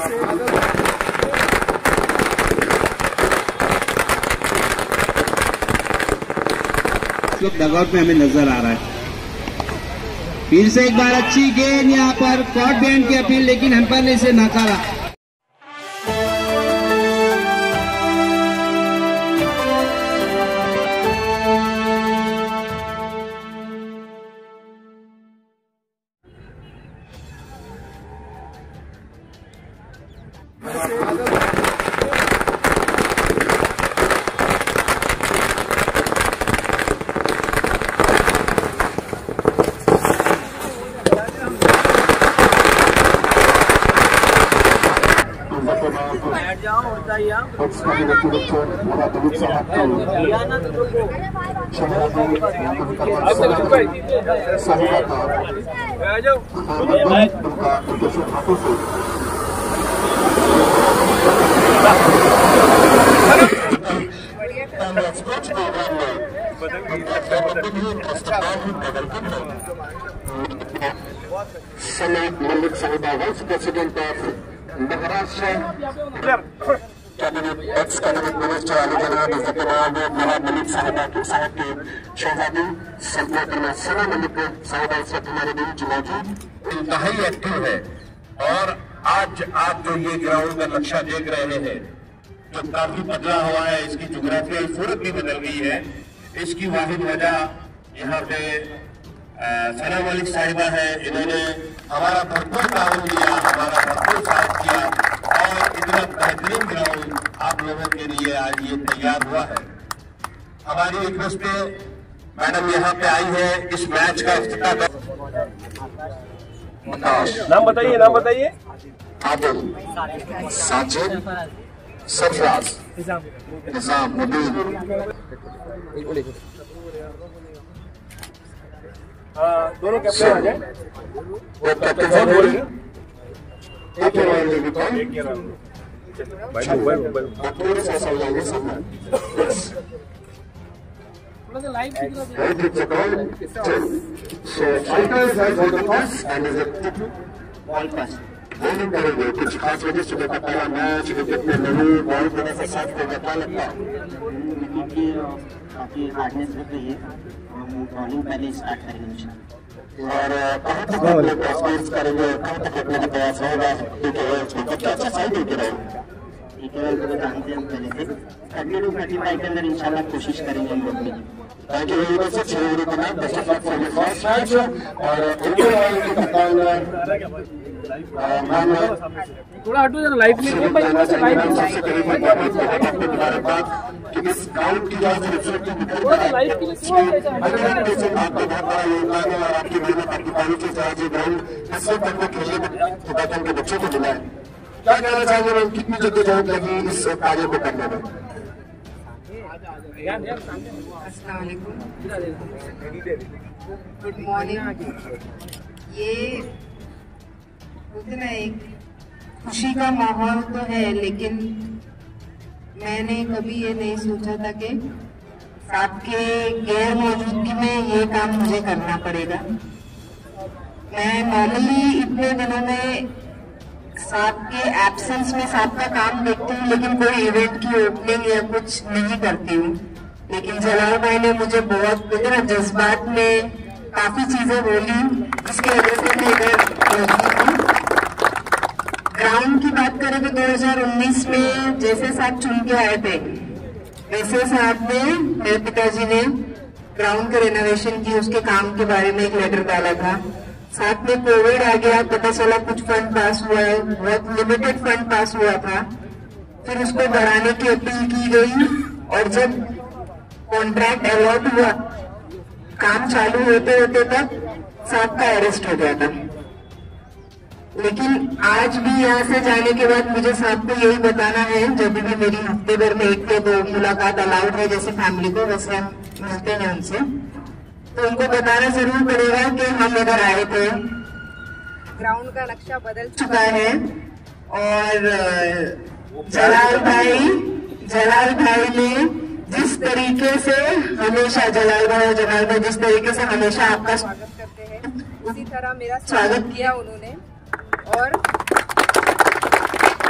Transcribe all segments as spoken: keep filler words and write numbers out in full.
Dugout में हमें नजर आ रहा है। फिर से एक बार अच्छी गेंद यहाँ पर कॉट बैंड की अपील, लेकिन अंपायर ने इसे नकारा। Malik Sahiba, Vice President of Maharashtra, Cabinet, ex-Cabinet Minister Ali Janab, Malik Sahiba साहब के शहजादी सल्तनत सना मलिक साहिबा इस वक्त हमारे बीच मौजूद इंतहाई एक्टिव है। और आज आप जो ये ग्राउंड का नक्शा देख रहे हैं जो काफी बदला हुआ है, इसकी जोग्राफियाई सूरत भी बदल गई है। इसकी वाहिद वजह यहाँ पे सना मलिक साहिबा है। इन्होंने हमारा भरपूर ताउन दिया, हमारा भरपूर साथ किया और इतना बेहतरीन ग्राउंड आप लोगों के लिए आज ये तैयार हुआ है। हमारी रिक्वेस्ट पे मैडम यहाँ पे आई है इस मैच का इफ्तिताह। नाम बताइए, नाम बताइए। आदिल, साजिद, सरफराज, निजाम, मुबीन। दोनों कैप्टन आ जाए। वो कैप्टन साहब बोल रहे हैं। एक ही राउंड लेगी तो एक ही राउंड। भाई मोबाइल मोबाइल थोड़ा सा ऐसा लाएंगे सामने। थोड़ा सा live Right, it's a call. So fighters has hold the pass and is a ball pass. Bowling करेंगे कुछ खास वजह से बेटा पहला मैच विकेट में नहीं बॉल देने से साथ को क्या लगता है? क्योंकि काफी हार्डनेस दिख रही है, हम बॉलिंग पहले स्टार्ट करेंगे इंशाल्लाह। और कहाँ तक अपने प्रयास करेंगे, कहाँ तक अपने का प्रयास होगा? ठीक है, सबसे अच्छा साइड होके रहेगा। ठीक है, तो जानते हैं हम पहले से थर्टी टू थर्टी फाइव के अंदर इंशाल्लाह कोशिश करेंगे हम लोग भी। Thank you very much, sir. Best of luck for your first match. और इंडिया वाले के कप्तान थोड़ा हटो जरा लाइव में भाई, सबसे करीब मुबारकबाद कि इस ग्राउंड की वजह से रिफ्लेक्टिव निकल रहा है। लाइव के लिए क्यों ऐसा आपका बहुत बड़ा योगदान है और आपकी मेहनत आपकी पानी की तरह से ग्राउंड इस वक्त तक खेलने में हिदायत के बच्चों को मिला है। क्या कहना चाहेंगे मैम, कितनी जद्दोजहद लगी इस कार्य को करने में? Good morning. ये उतना एक खुशी का माहौल तो है, लेकिन मैंने कभी ये नहीं सोचा था कि आपके गैर मौजूदगी में ये काम मुझे करना पड़ेगा। मैं नॉर्मली इतने दिनों में साहब के एब्सेंस में साहब का काम देखती हूँ, लेकिन कोई इवेंट की ओपनिंग या कुछ नहीं करती हूँ। लेकिन जलाल भाई ने मुझे बहुत इतना जज्बात में काफी चीजें बोली, जिसकी वजह से मैं इधर पहुंची थी। ग्राउंड की बात करें तो दो हज़ार उन्नीस में जैसे साहब चुन के आए थे, वैसे साहब ने, मेरे पिताजी ने ग्राउंड के रेनोवेशन की, उसके काम के बारे में एक लेटर डाला था। साथ में कोविड आ गया, पता चला कुछ फंड पास हुआ है, बहुत लिमिटेड फंड पास हुआ था। फिर उसको बढ़ाने की अपील की गई और जब कॉन्ट्रैक्ट अलॉट हुआ, काम चालू होते होते तक साहब का अरेस्ट हो गया था। लेकिन आज भी यहाँ से जाने के बाद मुझे साहब को यही बताना है, जब भी मेरी हफ्ते भर में एक या दो मुलाकात अलाउड है जैसे फैमिली को, वैसे हम मिलते हैं उनसे, तो उनको बताना जरूर पड़ेगा कि हम इधर आए थे। ग्राउंड का नक्शा बदल चुका है और जलाल भाई जलाल भाई ने जिस तरीके से हमेशा, जलाल भाई और जलाल भाई जिस तरीके से हमेशा आपका स्वागत करते हैं, उसी तरह मेरा स्वागत किया उन्होंने। और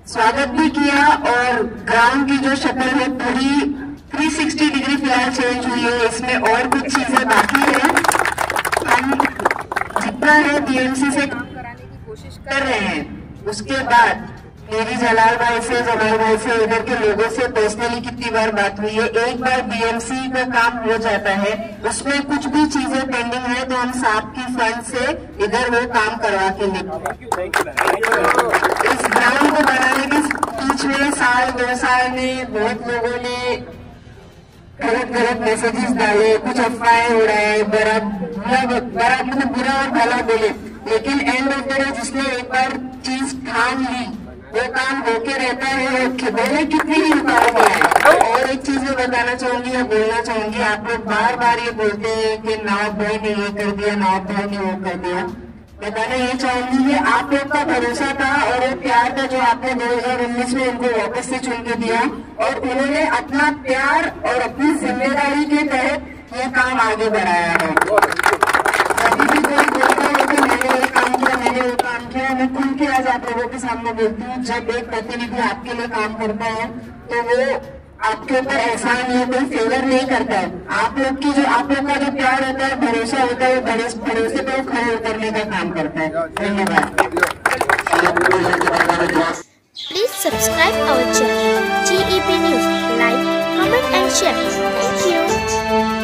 स्वागत भी किया और ग्राउंड की जो शक्ल है पूरी तीन सौ साठ डिग्री फिलहाल चेंज हुई है। इसमें और कुछ चीजें बाकी है। हम जितना है बीएमसी से काम कराने की कोशिश कर रहे हैं। उसके बाद मेरी जलाल भाई से, जमाल भाई से, इधर के लोगों से पर्सनली कितनी बार बात हुई है। एक बार बीएमसी का काम हो जाता है, उसमें कुछ भी चीजें पेंडिंग है तो हम साहब की फंड से इधर वो काम करवा के लेंगे। इस ग्राउंड को बनाने के बीच में साल दो साल में बहुत लोगों ने गलत गलत मैसेजेस डाले, कुछ अफवाहें उड़ाए, बड़ा बुरा बड़ा मतलब बुरा और भला बोले, लेकिन एंड ऑफ द डे जिसने एक बार चीज ठान ली वो काम होके रहता है। भले कितनी ही रुकावट है। और एक चीज मैं बताना चाहूंगी या बोलना चाहूंगी, आप लोग बार बार ये बोलते हैं कि नवाब भाई ने ये कर दिया, नवाब भाई ने वो कर दिया। बताना ये चाहूंगी कि आप लोग का भरोसा था और वो प्यार था जो आपने दो हजार उन्नीस में उनको वापस से चुन के दिया और उन्होंने अपना प्यार और अपनी जिम्मेदारी के तहत ये काम आगे बढ़ाया है। कभी भी कोई बोलता है कि मैंने ये काम किया, मैंने वो काम किया, मैं खुल के आज आप लोगों के सामने बोलती हूँ, जब एक प्रतिनिधि आपके लिए काम करता है तो वो आपके ऊपर एहसान या कोई फेवर नहीं करता है। आप लोग की जो आप लोग का जो प्यार होता है, भरोसा होता है, भरोसे पर खड़े उतरने का काम करता है। धन्यवाद। Please subscribe our channel G E P News, like, comment and share. Thank you.